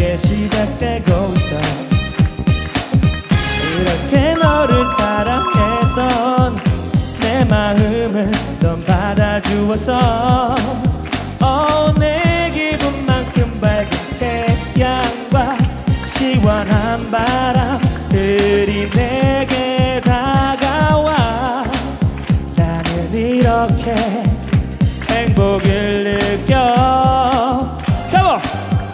내게 시작되고 있어. 이렇게 너를 사랑했던 내 마음을 넌 받아주었어. 내 기분만큼 밝은 태양과 시원한 바람들이 내게 다가와. 나는 이렇게 행복을 느껴. Come on!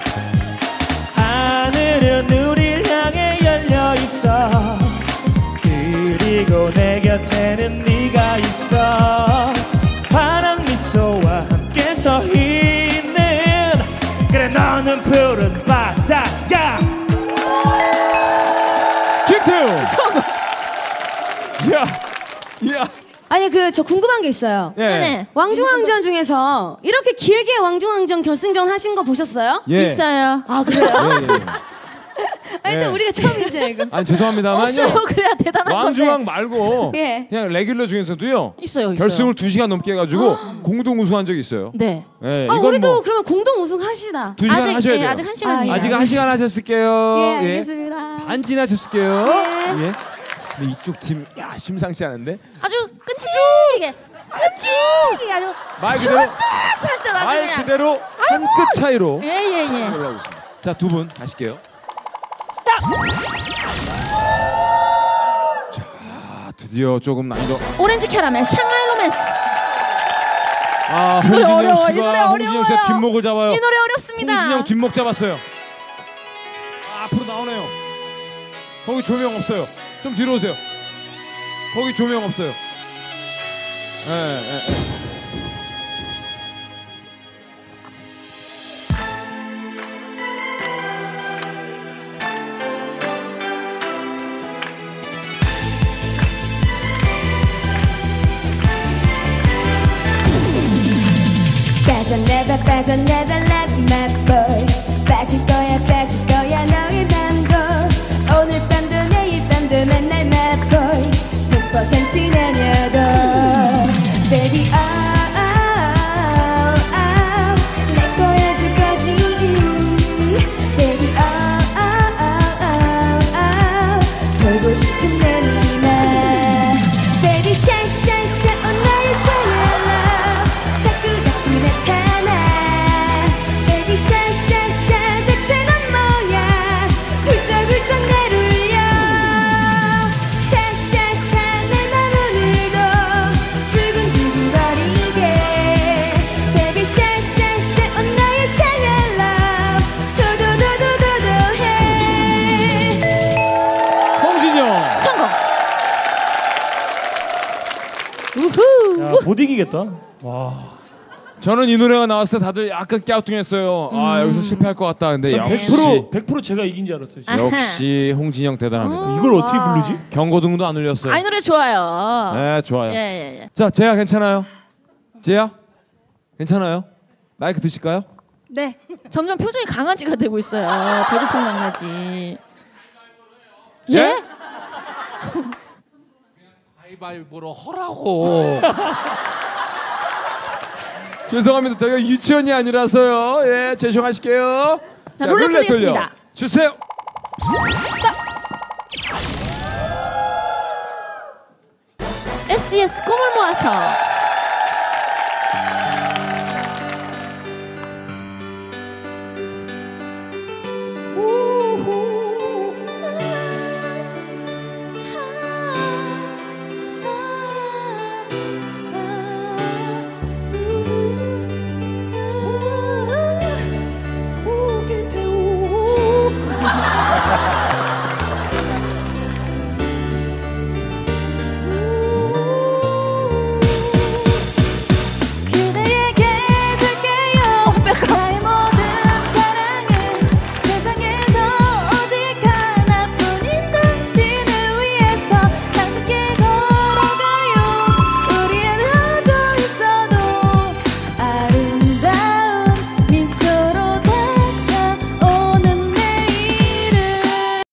하늘은 우릴 향해 열려있어. 그리고 내 곁에는 네가 있어. 파란 미소와 함께 서 있는, 그래 너는 푸른 바다야. 김태우. 야. 아니 저 궁금한 게 있어요. 예. 네네. 왕중왕전 중에서 이렇게 길게 왕중왕전 결승전 하신 거 보셨어요? 예. 있어요. 아 그래요? 예. 일단 우리가 처음이지 이거. 아니 죄송합니다만요. 없어요. 그래야 대단한 왕중왕 건데. 말고 예. 그냥 레귤러 중에서도요. 있어요. 결승을 2시간 넘게 해가지고 공동 우승한 적이 있어요. 네. 예, 아 이건 우리도 뭐 그러면 공동 우승 합시다. 2시간 아직 하셔야 돼요. 아직 1시간이에요. 아직 1시간 하셨을게요. 예, 알겠습니다. 반 지나셨을게요. 예. 예. 근데 이쪽 팀, 야 심상치 않은데. 아주 끈질기게 아주 말 그대로, 살짝 아주 말 그냥. 그대로 한 끗 차이로 예예예. 올라오고 있습니다. 자, 두 분 가실게요. 자, 드디어 조금 난이도. 오렌지 캐러멜 샹하이 로맨스. 아, 이 노래 홍진영 어려워. 이 노래 씨가 홍진영 씨가 어려워요. 뒷목을 잡아요. 이 노래 어렵습니다. 홍진영 뒷목 잡았어요. 아, 앞으로 나오네요. 거기 조명 없어요. 좀 뒤로 오세요. 거기 조명 없어요. 예. 빠져 never let my boy. 빠질 거야 너의 맘도. 오늘 밤도 내일 밤도 맨날 my boy. 100% 내녀도 baby 내 거야 주거지 baby 보고 싶은 내 니마 baby shine 나의 shine love 자꾸 나타나 baby shine 대체 넌 뭐야 훌쩍훌쩍 날 울려 shine 내 맘 오늘도 두근두근거리게 baby shine 나의 shine love 도도도도도도 해 홍진영. 성공. 야, 못 이기겠다. 와. 저는 이 노래가 나왔을 때 다들 약간 갸우뚱했어요. 아, 여기서 실패할 것 같다. 근데 역시 100% 제가 이긴 줄 알았어요. 진짜. 역시 홍진영 대단합니다. 이걸 어떻게 부르지? 경고등도 안 울렸어요. 아, 이 노래 좋아요. 네, 좋아요. 예예예. 자, 제야 괜찮아요? 제야? 괜찮아요? 마이크 드실까요? 네. 점점 표정이 강아지가 되고 있어요. 배고픈 강아지. 예? 가위바위보로 허라고. 죄송합니다. 저희가 유치원이 아니라서요. 예, 죄송하실게요. 자, 룰렛 돌리겠습니다. 주세요. SES 꿈을 모아서. 우후.